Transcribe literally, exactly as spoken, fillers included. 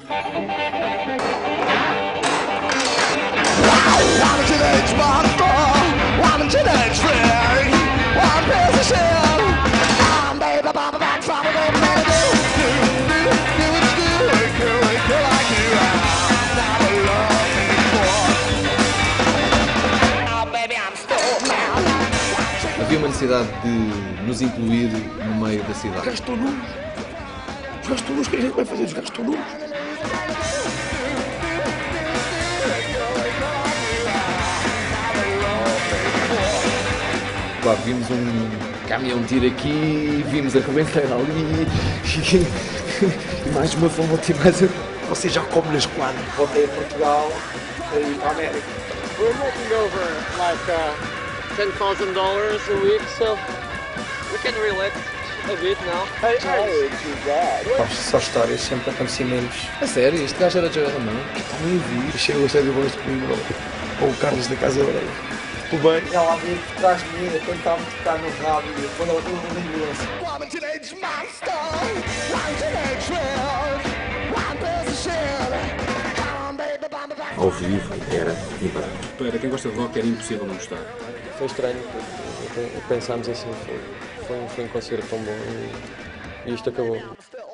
Havia uma necessidade de nos incluir no meio da cidade. Os gajos estão nus. Os gajos estão nus. O que a gente vai fazer? Os gajos estão nus. Claro, vimos um caminhão de tiro aqui, vimos a correnteira ali, e mais uma fonte, mais uma... Você já come na esquadra. Voltei a Portugal para ir para a América. We're making over like uh, ten thousand dollars a week, so we can relax a bit now. Hey, hey. Só histórias, sempre acontecimentos. A sério? Este gajo era de jogar mão? Estava em vi. Chego ao estádio Boas comigo, ou o Carlos da Casa Breia. Tudo bem? Ela veio por trás de mim, quando estava a tocar no rádio, quando ela estava na ambulância. Ao vivo era impecável. Para quem gosta de rock era impossível não gostar. Foi estranho, pensámos assim, foi, foi, foi um concerto tão bom e, e isto acabou.